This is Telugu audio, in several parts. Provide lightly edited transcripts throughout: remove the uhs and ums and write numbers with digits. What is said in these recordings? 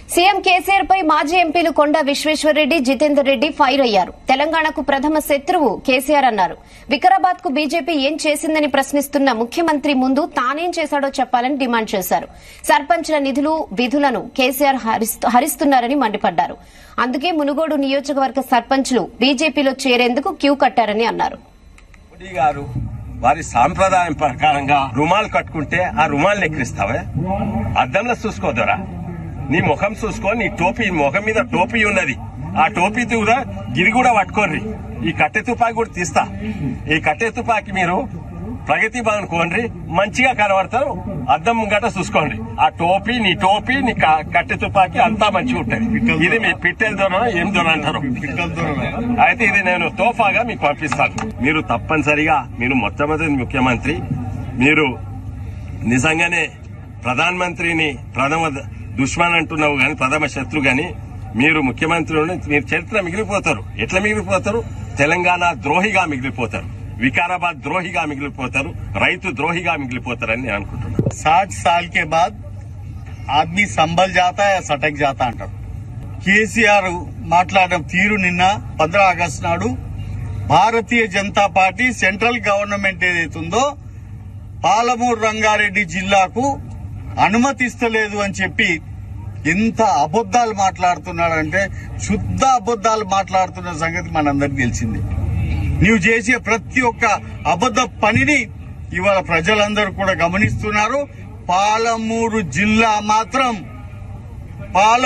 సీఎం కేసీఆర్ పై మాజీ ఎంపీలు కొండా విశ్వేశ్వరరెడ్డి, జితేందర్ రెడ్డి ఫైర్ అయ్యారు. తెలంగాణకు ప్రథమ శత్రువు కేసీఆర్ అన్నారు. వికారాబాద్ కు బీజేపీ ఏం చేసిందని ప్రశ్నిస్తున్న ముఖ్యమంత్రి ముందు తానేం చేశాడో చెప్పాలని డిమాండ్ చేశారు. సర్పంచ్ల నిధులు, విధులను కేసీఆర్ హరిస్తున్నారని మండిపడ్డారు. అందుకే మునుగోడు నియోజకవర్గ సర్పంచ్లు బీజేపీలో చేరేందుకు క్యూ కట్టారని అన్నారు. వారి సాంప్రదాయం ప్రకారంగా రుమాలు కట్టుకుంటే ఆ రుమాలు ఎక్కిరిస్తావా? అద్దంలో చూసుకోదరా, నీ ముఖం చూసుకో. నీ టోపీ, ముఖం మీద టోపీ ఉన్నది, ఆ టోపీ కూడా గిరి కూడా పట్టుకోర్రి. ఈ కట్టె తుపాకి కూడా తీస్తా. ఈ కట్టె తుపాకి మీరు ప్రగతి భవన్ కోండ్రి, మంచిగా కనబడతారు. అద్దం గట చూసుకోండి. ఆ టోపీ, నీ కట్టె తుపాకి అంతా మంచిగా ఉంటుంది. ఇది మీ పిట్టెల దొర ఏం దొర అంటారు. అయితే ఇది నేను తోఫాగా మీకు పంపిస్తాను. మీరు తప్పనిసరిగా, మీరు మొట్టమొదటి ముఖ్యమంత్రి, మీరు నిజంగానే ప్రధానమంత్రిని ప్రథమ దుష్మన్ అంటున్నావు గాని, ప్రథమ శత్రు గాని, మీరు ముఖ్యమంత్రి, మీరు చరిత్ర మిగిలిపోతారు. ఎట్లా మిగిలిపోతారు? తెలంగాణ ద్రోహిగా మిగిలిపోతారు, వికారాబాద్ ద్రోహిగా మిగిలిపోతారు, రైతు ద్రోహిగా మిగిలిపోతారని నేను అనుకుంటున్నాను. 60 साल के बाद आदमी संभल जाता है या सटक जाता అంటారు. కేసీఆర్ మాట్లాడడం తీరు నిన్న 15 ఆగస్టు నాడు భారతీయ జనతా పార్టీ సెంట్రల్ గవర్నమెంట్ ఏదైతుందో పాలమూరు రంగారెడ్డి జిల్లాకు అనుమతిస్తలేదు అని చెప్పి ఎంత అబద్దాలు మాట్లాడుతున్నాడంటే, శుద్ధ అబద్దాలు మాట్లాడుతున్న సంగతి మనందరికీ తెలిసిందే. నీవు చేసే ప్రతి ఒక్క అబద్ద పనిని ఇవాళ ప్రజలందరూ కూడా గమనిస్తున్నారు. పాలమూరు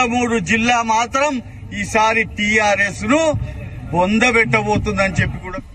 జిల్లా మాత్రం ఈసారి టీఆర్ఎస్ ను బొందబెట్టబోతుందని చెప్పి కూడా